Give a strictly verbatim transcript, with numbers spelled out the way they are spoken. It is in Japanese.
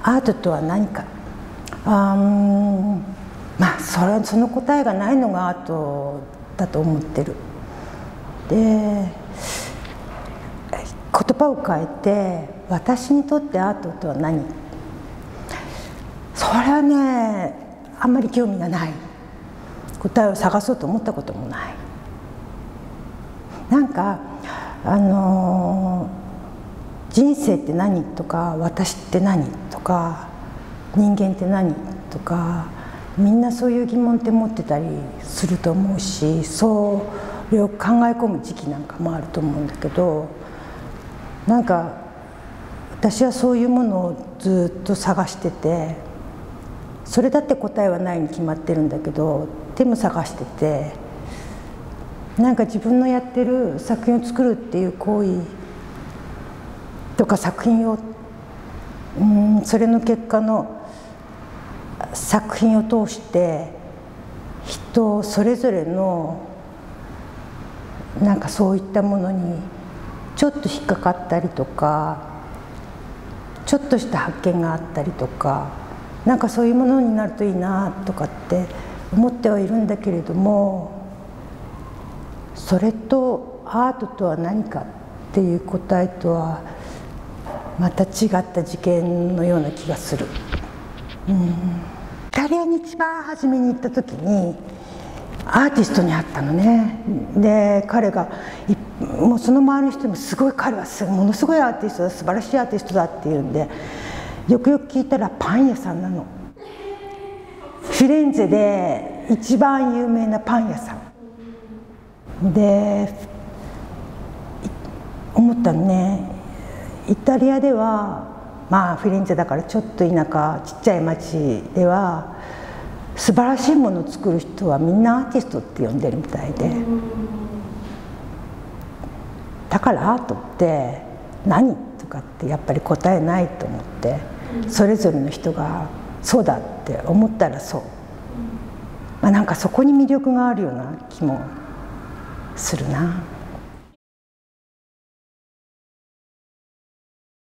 アートとは何か、あーまあそれその答えがないのがアートだと思ってる。で、言葉を変えて私にとってアートとは何、それはねあんまり興味がない。答えを探そうと思ったこともない。なんかあのー、人生って何とか、私って何とか、人間って何とか、みんなそういう疑問って持ってたりすると思うし、それを考え込む時期なんかもあると思うんだけど、なんか私はそういうものをずっと探してて、それだって答えはないに決まってるんだけど、でも探してて、なんか自分のやってる作品を作るっていう行為とか作品を、うん、それの結果の作品を通して人それぞれのなんかそういったものにちょっと引っかかったりとか、ちょっとした発見があったりとか、なんかそういうものになるといいなとかって思ってはいるんだけれども、それとアートとは何かっていう答えとはまた違った事件のような気がする。うん、イタリアに一番初めに行った時にアーティストに会ったのね。で彼がもうその周りの人もすごい、彼はものすごいアーティストだ、素晴らしいアーティストだっていうんで、よくよく聞いたらパン屋さんなの。フィレンツェで一番有名なパン屋さんで、思ったのね。イタリアではまあフィレンツェだからちょっと田舎ちっちゃい町では素晴らしいものを作る人はみんなアーティストって呼んでるみたいで、だからアートって何とかってやっぱり答えないと思って、それぞれの人がそうだって思ったらそう、まあ、なんかそこに魅力があるような気もするな。